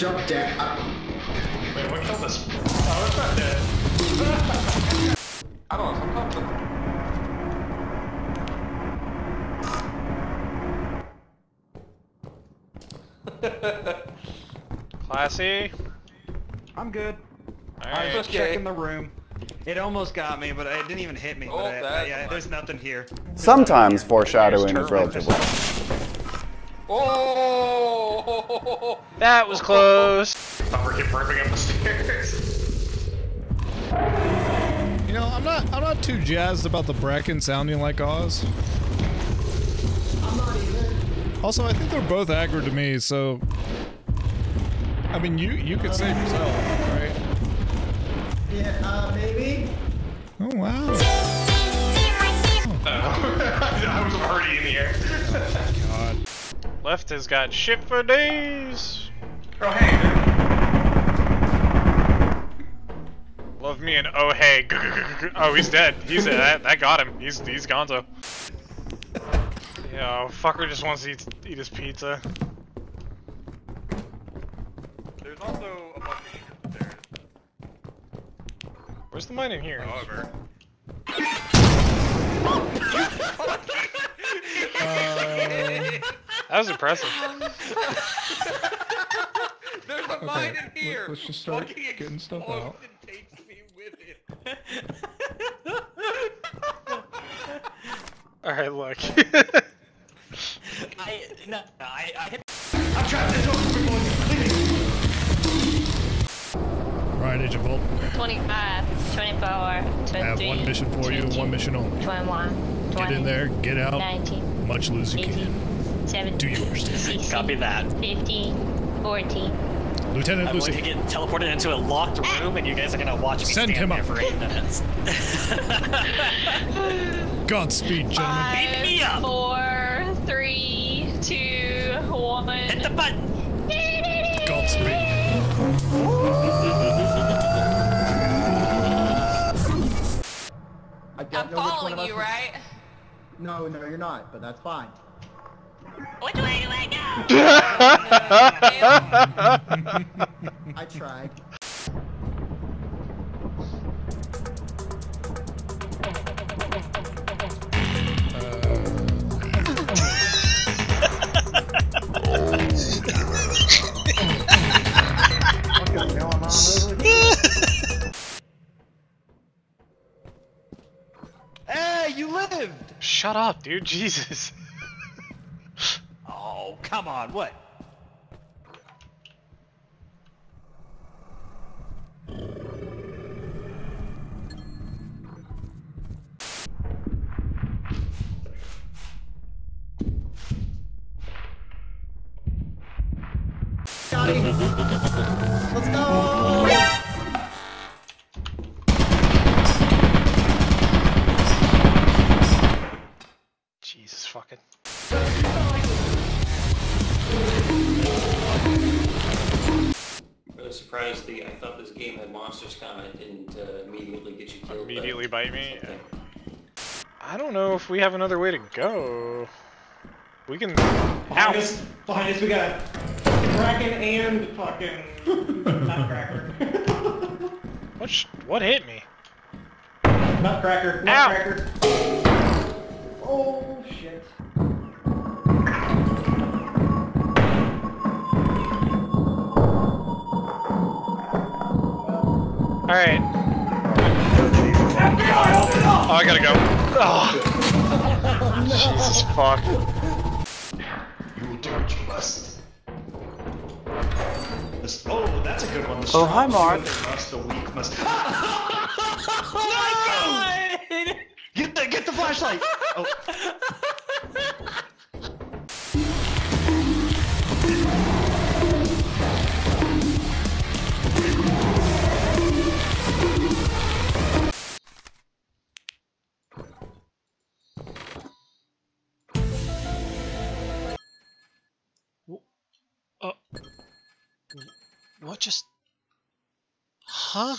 jump down. Wait, what killed this? Oh, it's not dead. I don't know, something. Classy. I'm good. All I was right. just checking the room. It almost got me, but it didn't even hit me. Oh, But yeah, there's nothing here. Sometimes foreshadowing is relatively. Oh! That was close. Thought we kept burping up the stairs. You know, I'm not too jazzed about the Bracken sounding like Oz. I'm not either. Also, I think they're both aggro to me, so I mean, you could save yourself, right? Yeah, maybe. Oh wow. I was already in the air. God. Left has got shit for days. Oh, hey. Love me and oh hey. Oh, he's dead. He's dead. That got him. He's gonzo. Yo, fucker just wants to eat his pizza. There's also a bunch of shit upstairs. Where's the mine in here? However. That was impressive. There's a mine in here! Let's just start Fucking getting stuff out. explosion takes me with it. Alright, look. I'm trapped in the door. Right, Agent Volt. 25, 24, 23, I have one mission for you and one mission only. 21, 20, Get in there, get out, 19, much lose you 18, can. 17, Do yours. 16, Copy that. 15, 14. Lieutenant I'm going to Lucy. get teleported into a locked room, and you guys are going to watch me Send stand him there up. for 8 minutes. Godspeed, gentlemen. Beat me up. 4, 3, 2, 1. Hit the button. Godspeed. I I'm don't know which one following of us you, is- right? No, you're not, but that's fine. Which way do I go? I tried. What's going on over here? Hey, you lived! Shut up, dude. Jesus. Oh, come on, what? Got him. Let's go! Jesus fucking. Really surprised I thought this game had monsters come. It didn't immediately get you killed. Immediately bite me. I don't know if we have another way to go. We can. Behind us, we got Kraken and fucking Nutcracker. What hit me? Nutcracker. Ow! Oh shit. Alright. Oh, I gotta go. Oh. Jesus fuck. You will do what you must. Oh, that's a good one. The Oh, hi, Mark. Must, the weak must. No! Get the flashlight. Oh. What just... Huh?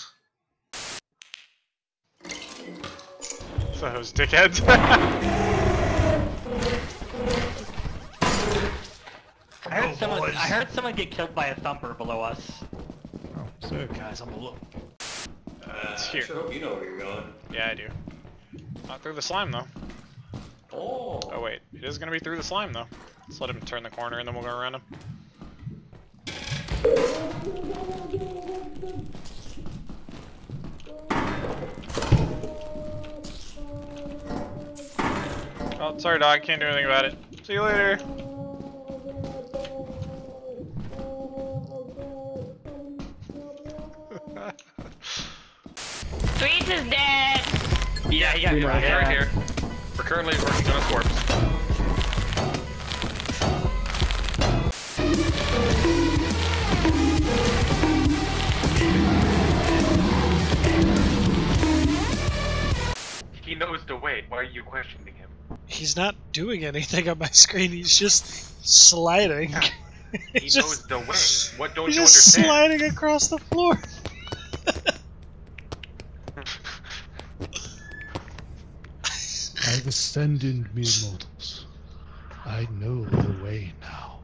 Those dickheads. I heard someone get killed by a thumper below us. Oh, sick. Guys, I'm a little. It's I here. sure hope you know where you're going. Yeah, I do. Not through the slime though. Oh. Oh wait, it is gonna be through the slime though. Let's let him turn the corner and then we'll go around him. Oh, sorry dog, can't do anything about it. See you later. Sweets is dead. Yeah, he got Right here. We're currently working on a corpse. He knows the way. Why are you questioning him? He's not doing anything on my screen. He's just sliding. He knows the way. What don't He's you just understand? sliding across the floor. I've ascended, mere mortals. I know the way now.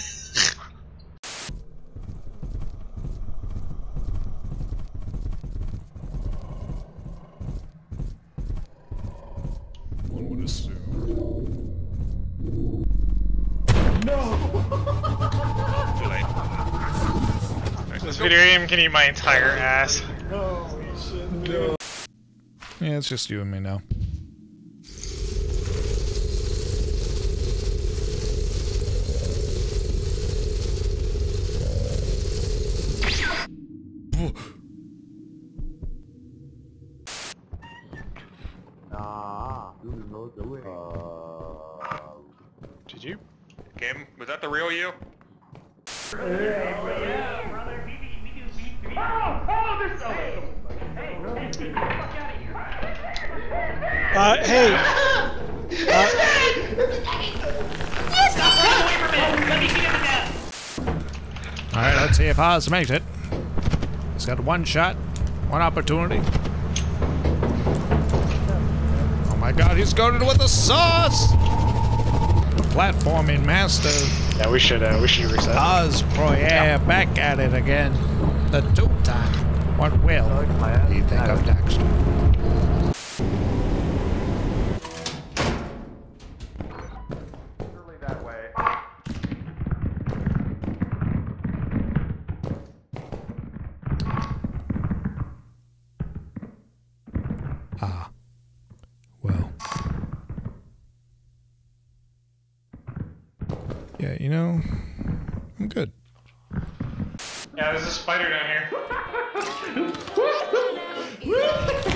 One would assume. Too late. This video game can eat my entire ass. Yeah, it's just you and me now. Did you? Kim, was that the real you? Hey. Alright, let's see if Oz makes it. He's got one shot, one opportunity. Oh my god, he's going with the sauce! The platforming master. Yeah, we should reset. Oz Proyer back at it again. The two-time. What will he think of next? That way. Ah. Well. Yeah, you know, I'm good. Yeah, there's a spider down here.